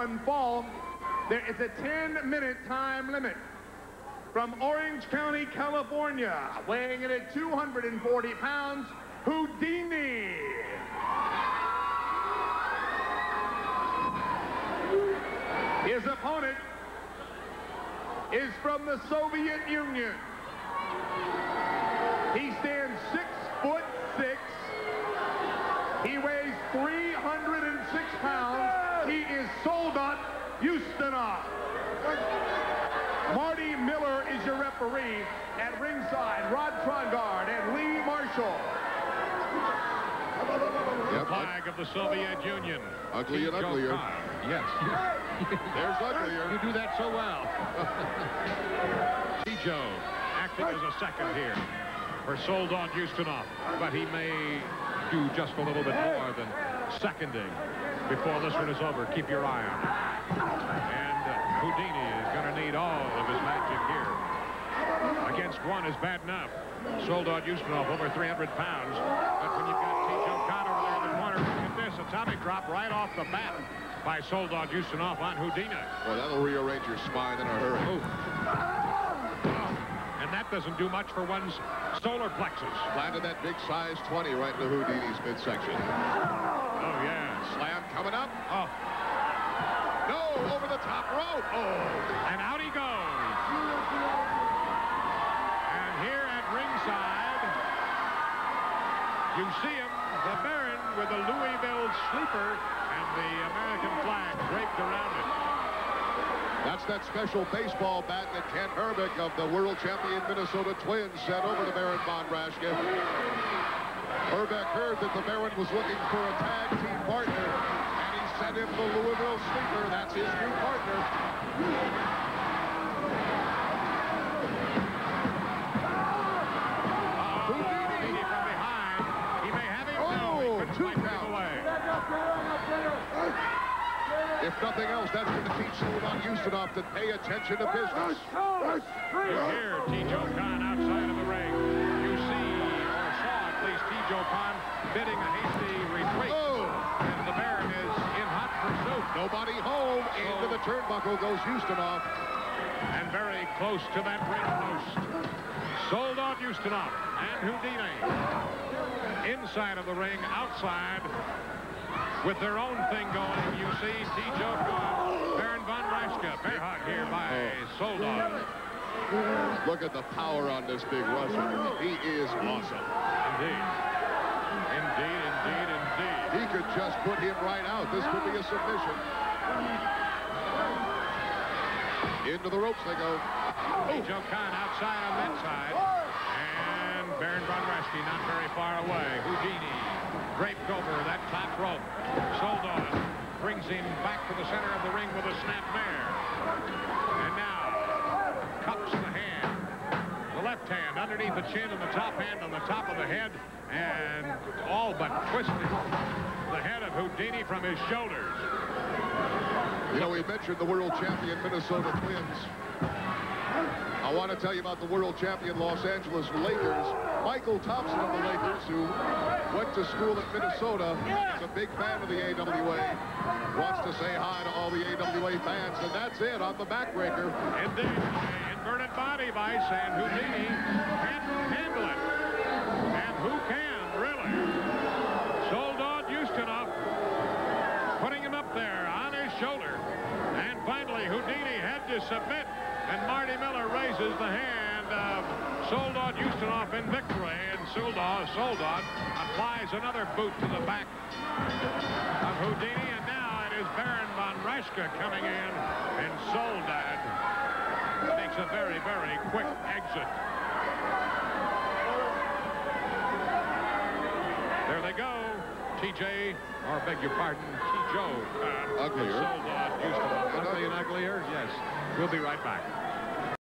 one fall. There is a 10-minute time limit. From Orange County, California, weighing in at 240 pounds, Houdini. His opponent is from the Soviet Union. He stands 6'6". He weighs 306 pounds. He is Soldat Ustinov. Marty Miller is your referee. At ringside, Rod Trongard and Lee Marshall. The flag of the Soviet Union. Ugly and uglier. Yes. There's uglier. You do that so well. Teijo acting as a second here for Soldat Ustinov, but he may do just a little bit more than seconding before this one is over. Keep your eye on it. And Houdini is going to need all of his magic here. Against one is bad enough. Soldat Ustinov over 300 pounds, but when you've got Teijo over there in the corner, look at this atomic drop right off the bat by Soldat Ustinov on Houdini. Well, that'll rearrange your spine in a hurry. Oh. And that doesn't do much for one's solar plexus. Landed that big size 20 right into Houdini's midsection. Oh, yeah. Slam coming up. Oh. No, over the top rope. Oh. And out he goes. And here at ringside, you see him, the Baron with the Louisville sleeper and the American flag draped around it. That's that special baseball bat that Ken Herbeck of the world champion Minnesota Twins sent over to Baron von Raschke. Herbeck heard that the Baron was looking for a tag team partner, and he sent him the Louisville sleeper. That's his new partner. Houdini from behind. He may have him. Oh, no, he 2 count. away. If nothing else, that's going to teach Soldat Ustinov to pay attention to business. You hear Teijo outside of the ring. You see, or saw at least Teijo bidding a hasty retreat. Oh. And the Baron is in hot pursuit. Nobody home. Into the turnbuckle goes Ustinov. And very close to that ring post. Soldat Ustinov and Houdini. Inside of the ring, outside. With their own thing going, you see Teijo Baron von Raschke. Bear hug here by Soldat. Look at the power on this big Russian. He is awesome. Indeed. Indeed, indeed, indeed. He could just put him right out. This could be a submission. Into the ropes they go. Teijo outside on that side. And Baron von Raschke not very far away. Houdini draped over that top rope. Soldat brings him back to the center of the ring with a snapmare. And now cups the hand. The left hand underneath the chin and the top hand on the top of the head. And all but twisted the head of Houdini from his shoulders. You know, we mentioned the world champion Minnesota Twins. I want to tell you about the world champion Los Angeles Lakers. Michael Thompson of the Lakers, who went to school at Minnesota, is a big fan of the AWA. Wants to say hi to all the AWA fans, and that's it on the backbreaker. Indeed, inverted body vice, and Houdini can't handle it. And who can, really? Soldat Ustinov putting him up there on his shoulder. And finally, Houdini had to submit, and Marty Miller raises the hand of Soldat Ustinov in victory, and Soldat applies another boot to the back of Houdini, and now it is Baron von Raschke coming in, and Soldat makes a very, very quick exit. There they go. TJ, or beg your pardon, Teijo. Uglier. Soldat Ustinov. Ugly and uglier? Yes. We'll be right back.